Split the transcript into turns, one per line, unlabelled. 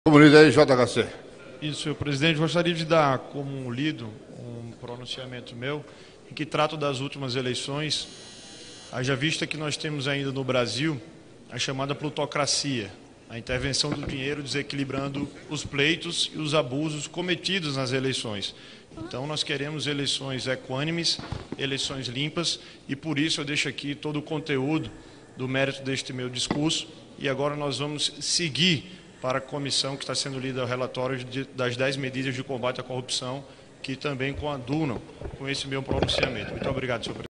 Comunista aí, JHC.
Isso, senhor presidente. Gostaria de dar como lido um pronunciamento meu em que trato das últimas eleições, haja vista que nós temos ainda no Brasil a chamada plutocracia, a intervenção do dinheiro desequilibrando os pleitos e os abusos cometidos nas eleições. Então nós queremos eleições equânimes, eleições limpas, e por isso eu deixo aqui todo o conteúdo do mérito deste meu discurso, e agora nós vamos seguir para a comissão que está sendo lida o relatório das 10 medidas de combate à corrupção, que também coadunam com esse meu pronunciamento. Muito obrigado, senhor presidente.